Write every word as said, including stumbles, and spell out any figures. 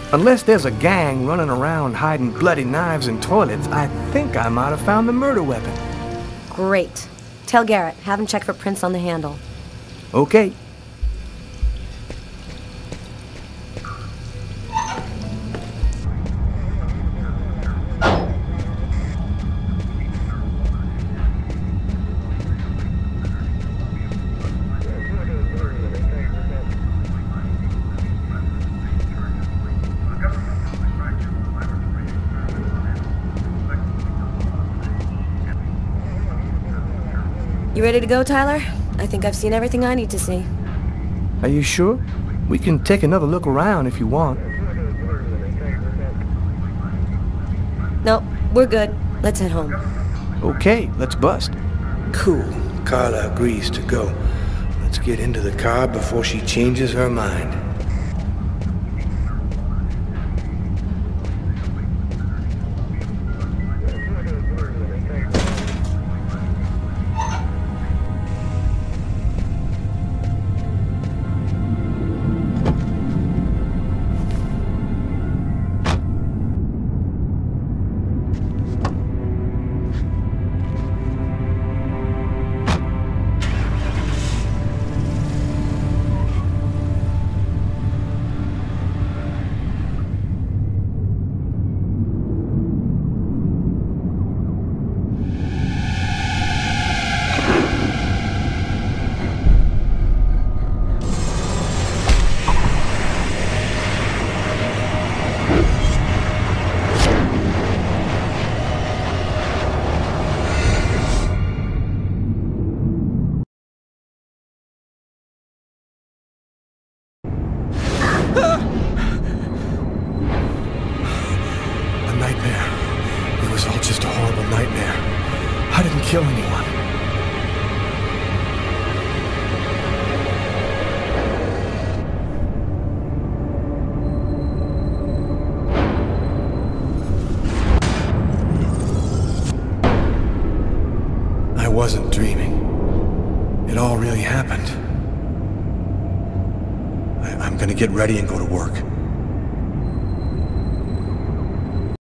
Unless there's a gang running around hiding bloody knives in toilets, I think I might have found the murder weapon. Great. Tell Garrett, have him check for prints on the handle. Okay. You ready to go, Tyler? I think I've seen everything I need to see. Are you sure? We can take another look around if you want. No, we're good. Let's head home. Okay, let's bust. Cool. Carla agrees to go. Let's get into the car before she changes her mind. I didn't kill anyone. I wasn't dreaming. It all really happened. I, I'm gonna get ready and go to work.